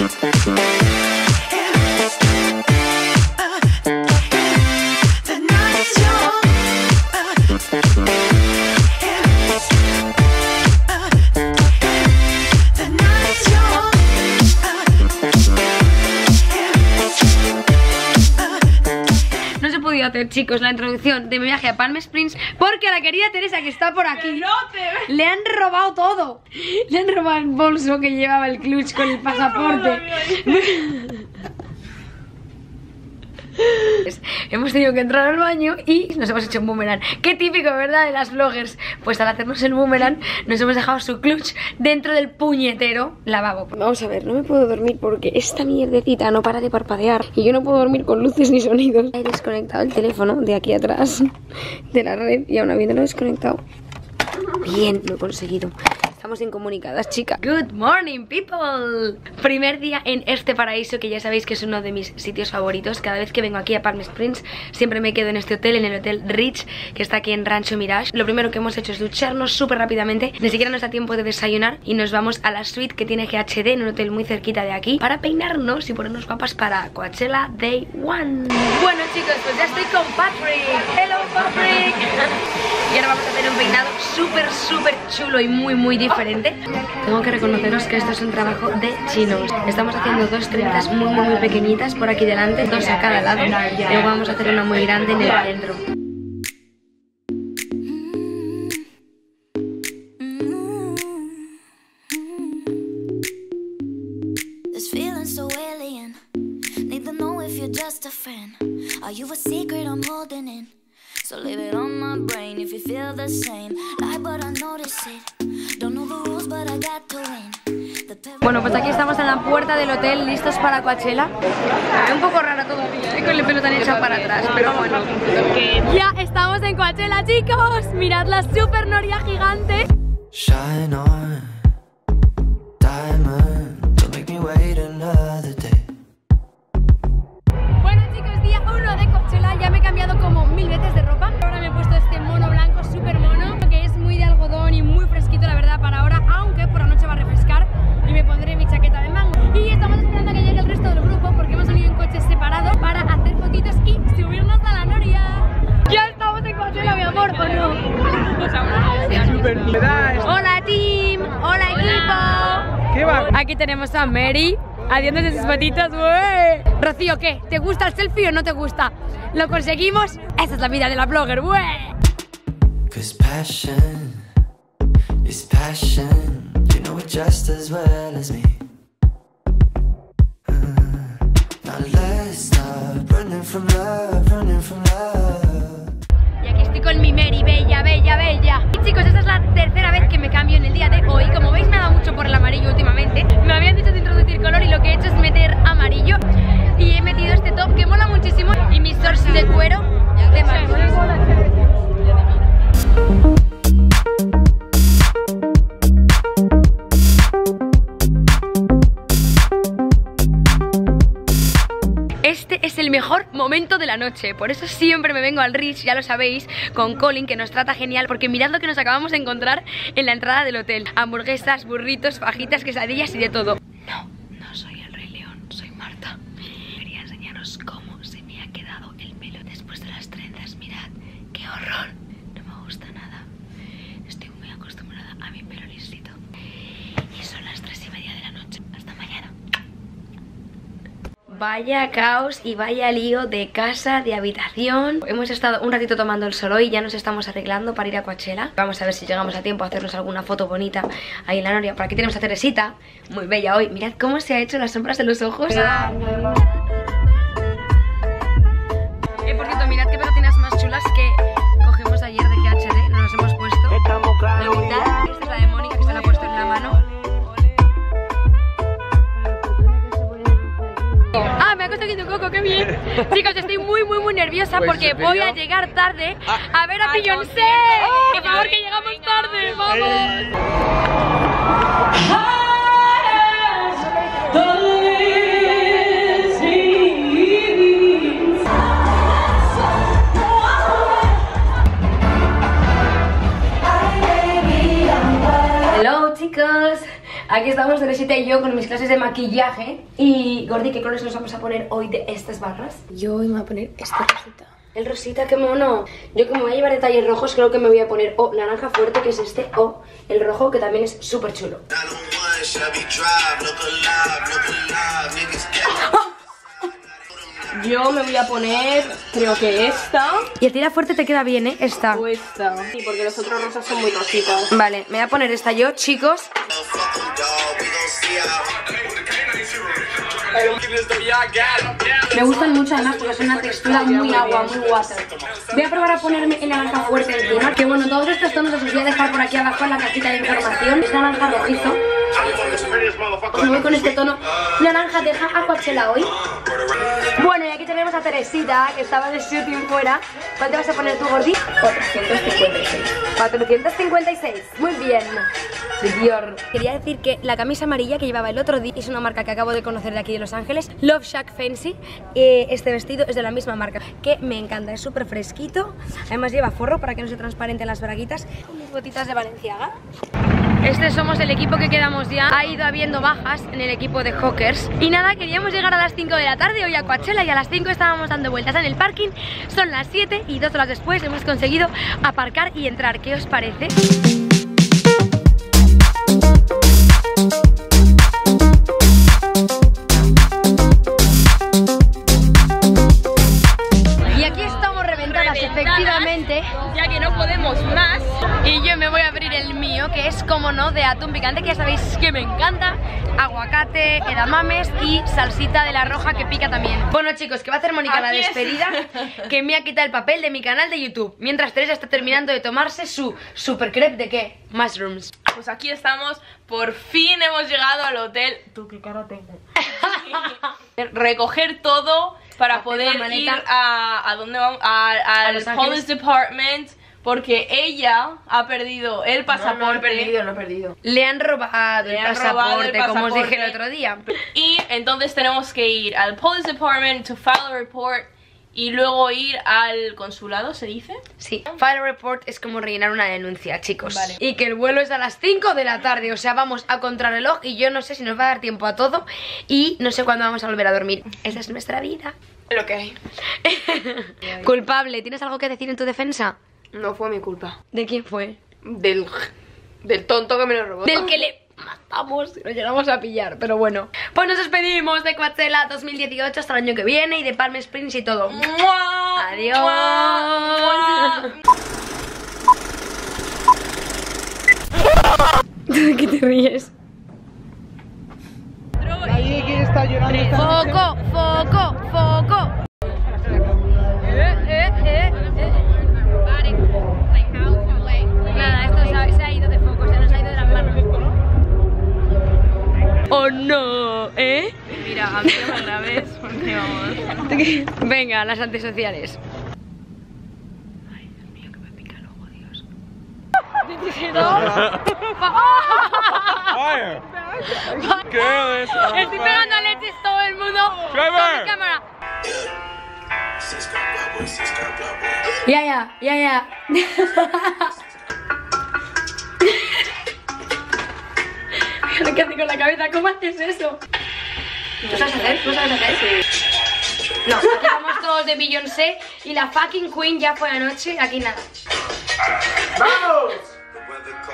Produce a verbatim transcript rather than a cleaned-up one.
Hacer, chicos, la introducción de mi viaje a Palm Springs porque a la querida Teresa, que está por aquí, le han robado todo. Le han robado el bolso que llevaba el clutch con el pasaporte. Hemos tenido que entrar al baño y nos hemos hecho un boomerang. Qué típico, ¿verdad? De las vloggers. Pues al hacernos el boomerang nos hemos dejado su clutch dentro del puñetero lavabo. Vamos a ver, no me puedo dormir porque esta mierdecita no para de parpadear y yo no puedo dormir con luces ni sonidos. He desconectado el teléfono de aquí atrás de la red y aún habiéndolo desconectado, bien, lo he conseguido. Estamos incomunicadas, chicas. Good morning, people. Primer día en este paraíso, que ya sabéis que es uno de mis sitios favoritos. Cada vez que vengo aquí a Palm Springs siempre me quedo en este hotel, en el Hotel Rich, que está aquí en Rancho Mirage. Lo primero que hemos hecho es ducharnos súper rápidamente. Ni siquiera nos da tiempo de desayunar y nos vamos a la suite que tiene G H D en un hotel muy cerquita de aquí para peinarnos y ponernos guapas para Coachella Day One. Bueno, chicos, pues ya estoy con Patrick. Hello, Patrick. Y ahora vamos a hacer un peinado súper, súper chulo y muy, muy diferente. Tengo que reconoceros que esto es un trabajo de chinos. Estamos haciendo dos trenzas muy, muy, muy pequeñitas por aquí delante, dos a cada lado. Y luego vamos a hacer una muy grande en el centro. So leave it on my brain if you feel the same. Lie but I notice it. Don't know the rules but I got to win. Bueno, pues aquí estamos en la puerta del hotel, listos para Coachella. Me ve un poco rara todavía, ¿eh? Con el pelo tan echado para atrás, pero bueno. Ya estamos en Coachella, chicos. Mirad la super noria gigante. Shine on, diamond, don't make me wait another day. Bueno, chicos, día uno de Coachella. Ya me he cambiado como mil veces de ropa. Ahora me he puesto este mono blanco súper mono, que es muy de algodón y muy fresquito, la verdad, para ahora, aunque por la noche va a refrescar. Y me pondré mi chaqueta de mango. Y estamos esperando a que llegue el resto del grupo porque hemos venido en coches separados para hacer fotitos y subirnos a la noria. Ya estamos en Coachella, mi amor, ¿o no? Hola, team. Hola, equipo. ¿Qué va? Aquí tenemos a Mary haciéndose sus fotitos. ¡Wey! Rocío, ¿qué? ¿Te gusta el selfie o no te gusta? ¿Lo conseguimos? Esa es la vida de la blogger. ¡Wey! Cause passion is passion. You know it just as well as me. Uh, now let's stop running from love, running from love. Y aquí estoy con mi Mary, bella, bella, bella. Y chicos, esta es la tercera vez que me cambio en el día de hoy. Como veis, me ha dado mucho por el amarillo últimamente. Me habían dicho de introducir color y lo que he hecho es meter amarillo. Y he metido este top que mola muchísimo y mis shorts de cuero de marco. Este es el mejor momento de la noche, por eso siempre me vengo al Rich, ya lo sabéis, con Colin, que nos trata genial, porque mirad lo que nos acabamos de encontrar en la entrada del hotel. Hamburguesas, burritos, fajitas, quesadillas y de todo. No, no soy el Rey León, soy Marta. Quería enseñaros cómo se me ha quedado el pelo después de las trenzas, mirad, qué horror. No me gusta nada, estoy muy acostumbrada a mi pelo lisito. Y son las tres y media de la noche, hasta mañana. Vaya caos y vaya lío de casa, de habitación. Hemos estado un ratito tomando el sol hoy y ya nos estamos arreglando para ir a Coachella. Vamos a ver si llegamos a tiempo a hacernos alguna foto bonita ahí en la noria. Por aquí tenemos a Teresita, muy bella hoy. Mirad cómo se ha hecho las sombras de los ojos. Eh, por cierto, mirad qué pegatinas más chulas que cogemos ayer de G H D. Nos las hemos puesto. La mitad, esta es la de Mónica, que se la ha puesto en la mano. Ah, me ha costado un coco, qué bien. Chicos, estoy muy, muy, muy nerviosa porque voy a llegar tarde a ver a Beyoncé. Por favor, que llegamos tarde, vamos. Hello, chicos. Aquí estamos Teresita y yo con mis clases de maquillaje. Y Gordi, ¿qué colores nos vamos a poner hoy de estas barras? Yo hoy me voy a poner esta rosita. El rosita, qué mono. Yo como voy a llevar detalles rojos, creo que me voy a poner o naranja fuerte, que es este, o el rojo, que también es súper chulo. Yo me voy a poner, creo que esta. Y el tira fuerte te queda bien, ¿eh? Esta. O esta. Sí, porque los otros rosas son muy rositas. Vale, me voy a poner esta yo, chicos. Me gustan mucho además porque es una textura muy agua, muy water. Voy a probar a ponerme el naranja fuerte encima. Que bueno, todos estos tonos os voy a dejar por aquí abajo en la cajita de información. Es naranja rojizo. Me voy con este tono naranja deja a Coachella hoy. Bueno, y aquí tenemos a Teresita, que estaba de shooting fuera. ¿Cuánto vas a poner tú, Gordi? cuatrocientos cincuenta y seis. cuatrocientos cincuenta y seis, muy bien. Dior. Quería decir que la camisa amarilla que llevaba el otro día es una marca que acabo de conocer de aquí de Los Ángeles, Love Shack Fancy. eh, Este vestido es de la misma marca, que me encanta, es súper fresquito. Además lleva forro para que no se transparenten las braguitas. Con mis botitas de Balenciaga. Este somos el equipo que quedamos ya. Ha ido habiendo bajas en el equipo de Hawkers. Y nada, queríamos llegar a las cinco de la tarde hoy a Coachella y a las cinco estábamos dando vueltas en el parking. Son las siete y dos horas después hemos conseguido aparcar y entrar. ¿Qué os parece? Y aquí estamos reventadas, efectivamente, ya que no podemos más. y yo me voy a abrir el mío, que es, como no, de atún picante, que ya sabéis que me encanta. Aguacate, edamames y salsita de la roja que pica también. Bueno, chicos, que va a hacer Mónica la Aquí es. despedida, que me ha quitado el papel de mi canal de YouTube, mientras Teresa está terminando de tomarse su super crepe de ¿qué? Mushrooms. Pues aquí estamos, por fin hemos llegado al hotel. Tú qué cara tengo. Recoger todo para Hacer poder la ir maleta. a, a dónde vamos, a, A al Los Ángeles. Police Department, porque ella ha perdido el pasaporte. No, no he perdido, no he perdido. Le han robado, Le el, han pasaporte, robado el como os dije pasaporte. el otro día. Y entonces tenemos que ir al Police Department to file a report y luego ir al consulado, ¿se dice? Sí, file report es como rellenar una denuncia, chicos. Vale. Y que el vuelo es a las cinco de la tarde, o sea, vamos a contrarreloj y yo no sé si nos va a dar tiempo a todo y no sé cuándo vamos a volver a dormir. Esa es nuestra vida. Lo que hay. Culpable, ¿tienes algo que decir en tu defensa? No fue mi culpa. ¿De quién fue? Del, del tonto que me lo robó. Del que le matamos y lo llegamos a pillar, pero bueno. Pues nos despedimos de Coachella dos mil dieciocho hasta el año que viene y de Palm Springs y todo. ¡Mua! Adiós. ¡Mua! ¿De qué te ríes? Nadie quiere estar llorando esta noche. Foco, foco, foco. Eh, eh, eh, eh. Nada, esto se ha, se ha ido de foco, se nos ha ido de las manos. Oh no, ¿eh? Mira, a mí no me grabes porque vamos. Venga, las antisociales. Ay, Dios mío, que me pica el ojo, Dios. Fire! Girl, it's Estoy pegando leches todo el mundo. Trevor. Con mi cámara. Ya, ya, ya, ya. Mira lo que hace con la cabeza, ¿cómo haces eso? ¿Lo sabes hacer? ¿Lo sabes hacer? No, aquí vamos todos de Beyoncé y la fucking Queen ya fue anoche, aquí nada. ¡Vamos!